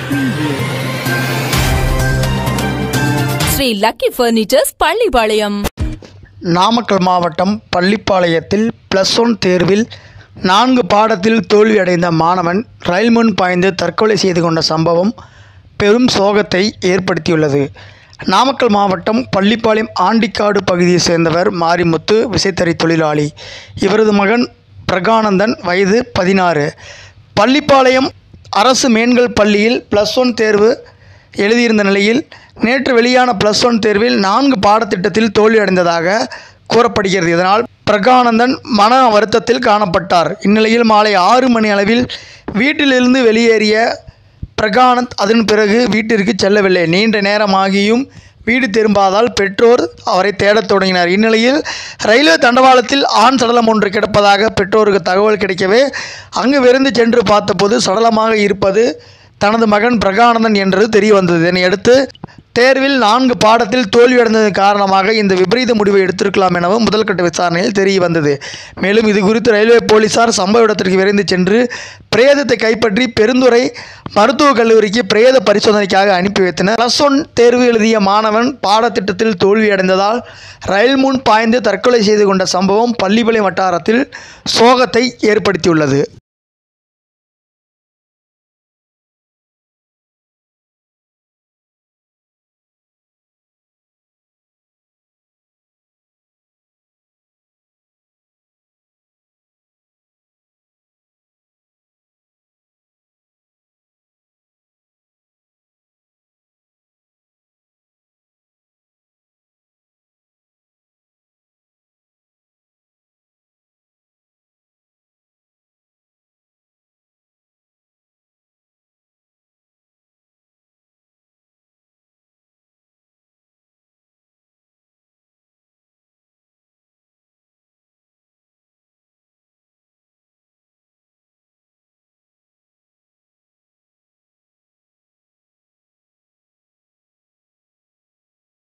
preview. Sri lucky furnitures Pallipalayam. Namakkal மாவட்டம் பள்ளிப்பாளையத்தில் +1 தேர்வில் 4 பாடத்தில் தோல்வியடைந்த மாணவன் ரயில் முன் பாய்ந்து தற்கொலை செய்து கொண்ட சம்பவம் பெரும் சோகத்தை ஏற்படுத்தியுள்ளது. நாமக்கல் மாவட்டம் பள்ளிப்பாளையம் ஆண்டிக்காடு பகுதியைச் சேர்ந்தவர் மாரிமுத்து, விசைத்தறி தொழிலாளி. இவரது மகன் பிரகானந்தன், வயது 16. பள்ளிப்பாளையம் அரசு மேன்கள் பள்ளியில் +1 தேர்வு எழுதியிருந்த நிலையில் நேற்று வெளியான +1 தேர்வில் 4 பாடத்திட்டத்தில் தோல்வியடைந்ததாக கூறப்படுகிறது. இதனால் பிரகானந்தன் மன வருத்தத்தில் காணப்பட்டார். இந்நிலையில் மாலை 6 மணி அளவில் வீட்டிலிருந்து வெளியேறிய பிரகானந்த் அதன் பிறகு வீட்டிற்கு செல்லவில்லை. நீண்ட நேரமாகியும் வீடு திரும்பாதால் பெற்றோர் அவரை தேடத் தொடங்கினர். இந்நிலையில் ரயில்வே தண்டவாளத்தில் ஆண் சடலம் ஒன்று கிடப்பதாக பெற்றோருக்கு தகவல் கிடைக்கவே அங்கு விரைந்து சென்று பார்த்தபோது சடலமாக இருப்பது தனது மகன் பிரகானந்தன் என்று தெரிய வந்தது. இதனையடுத்து தேர்வில் 4 பாடத்தில் தோல்வியடைந்ததன் காரணமாக இந்த விபரீத முடிவை எடுத்திருக்கலாம் எனவும் முதல்கட்ட விசாரணையில் தெரிய வந்தது. மேலும் இது குறித்து ரயில்வே போலீசார் சம்பவ இடத்திற்கு விரைந்து சென்று பிரேதத்தை கைப்பற்றி பெருந்துறை மருத்துவக் கல்லூரிக்கு பிரேத பரிசோதனைக்காக அனுப்பி வைத்தனர். +1 தேர்வு எழுதிய மாணவன் பாடத்திட்டத்தில் தோல்வியடைந்ததால் ரயில் முன் பாய்ந்து தற்கொலை செய்து கொண்ட சம்பவம் பள்ளிப்பாளையம் வட்டாரத்தில் சோகத்தை ஏற்படுத்தியுள்ளது.